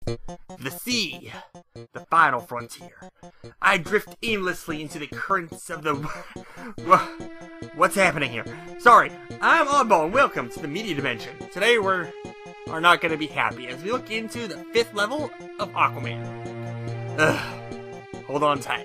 The sea, the final frontier. I drift aimlessly into the currents of the... What's happening here? Sorry, I'm Oddball and welcome to the media dimension. Today we are not going to be happy as we look into the 5th level of Aquaman. Hold on tight.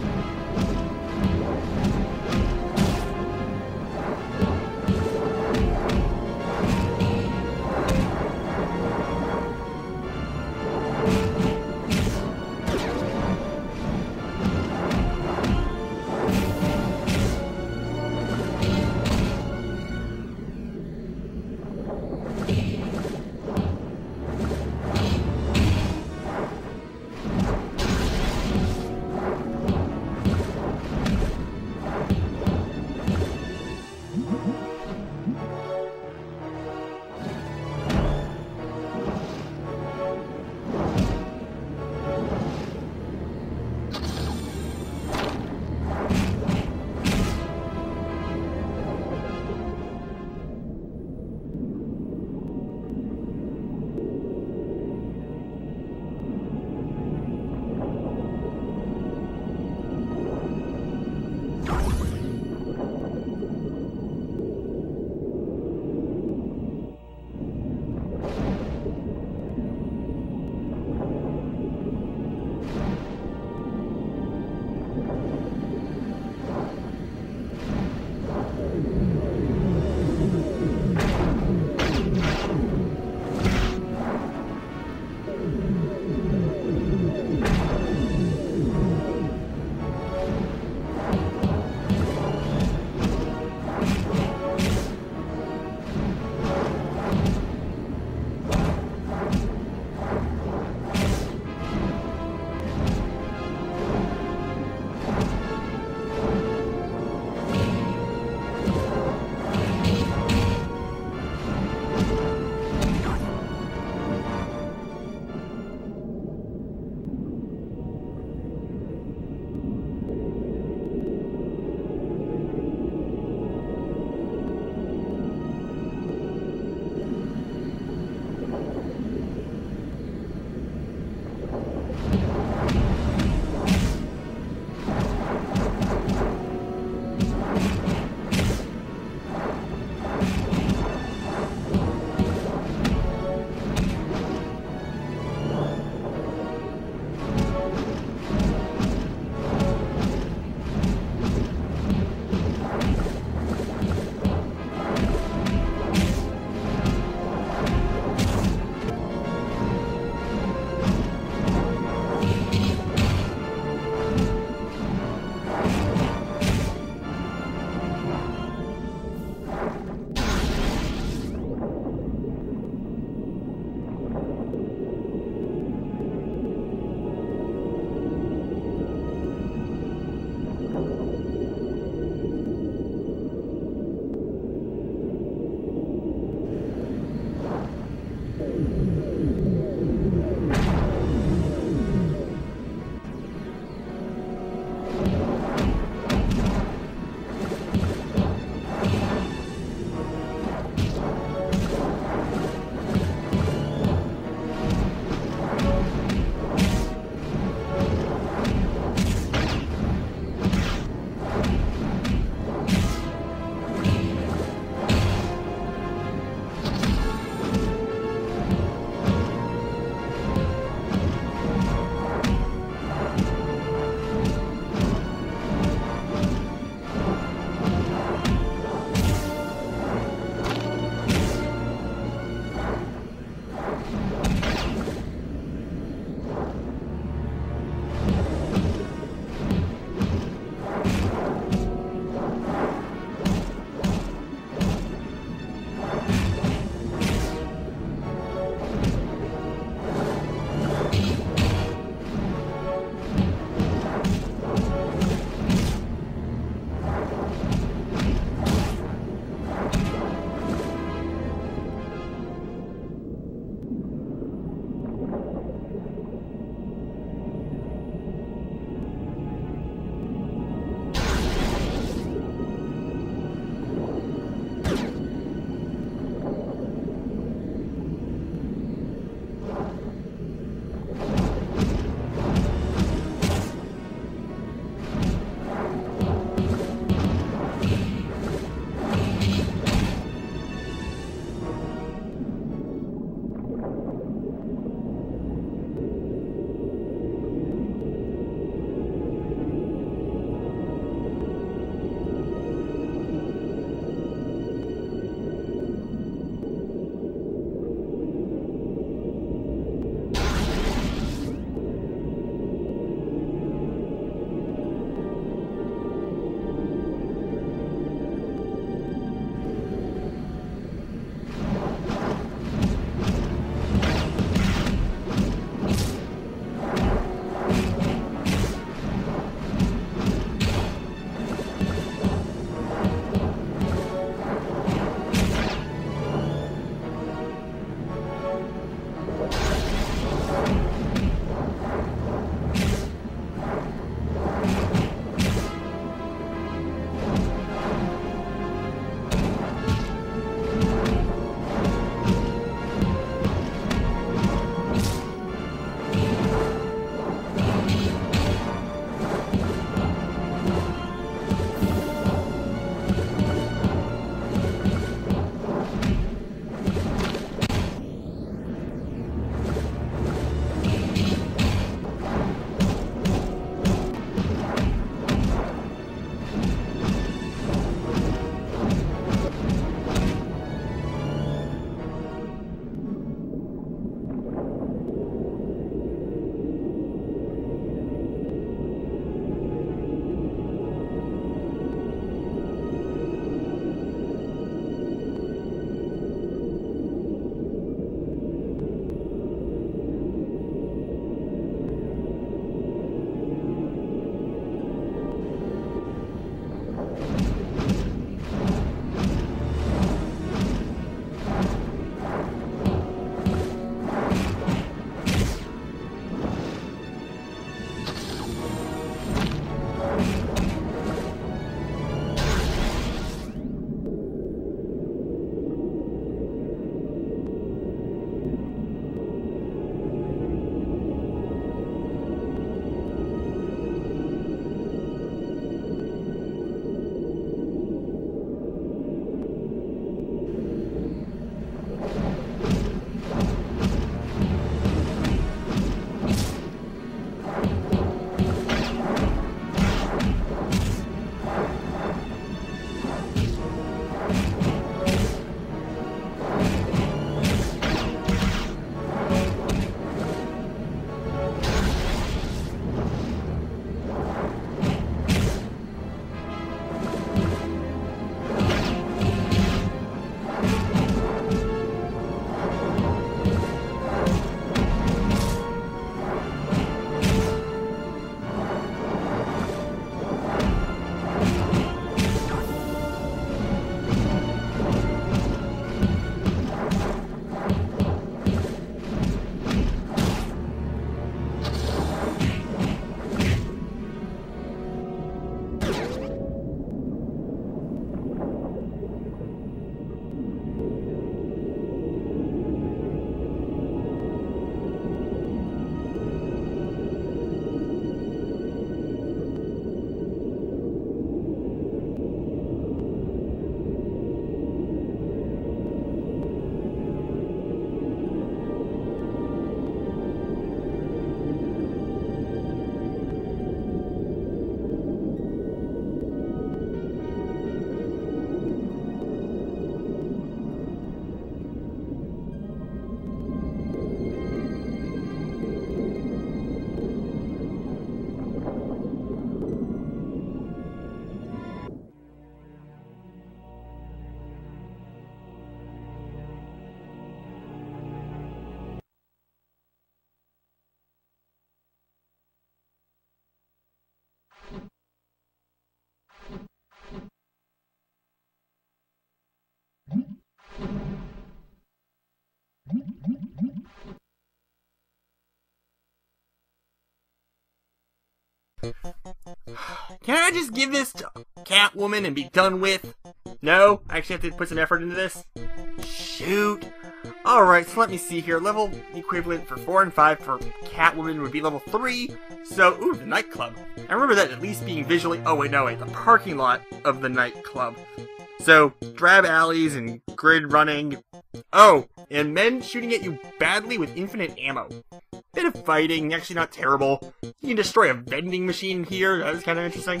just give this to Catwoman and be done with? No? I actually have to put some effort into this? Shoot. Alright, so let me see here. Level equivalent for 4 and 5 for Catwoman would be level 3. So, ooh, the nightclub. I remember that at least being visually... Oh, wait, no, wait. The parking lot of the nightclub. So, drab alleys and grid running. Oh, and men shooting at you badly with infinite ammo. Bit of fighting, actually not terrible. You can destroy a vending machine here. That was kind of interesting.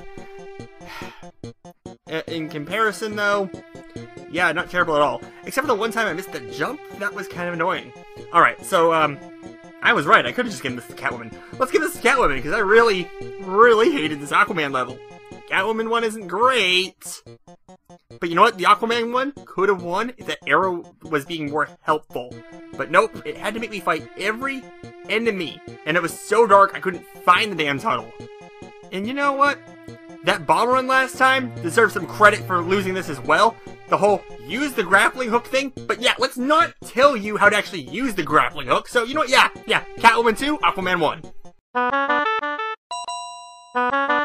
In comparison, though... Yeah, not terrible at all. Except for the one time I missed the jump, that was kind of annoying. Alright, so, I was right, I could've just given this to Catwoman. Let's give this to Catwoman, because I really, really hated this Aquaman level. Catwoman one isn't great. But you know what? The Aquaman one could've won if that arrow was being more helpful. But nope, it had to make me fight every enemy. And it was so dark I couldn't find the damn tunnel. And you know what? That bomb run last time deserves some credit for losing this as well. The whole use the grappling hook thing. But yeah, let's not tell you how to actually use the grappling hook. So you know what? Yeah, Catwoman 2, Aquaman 1.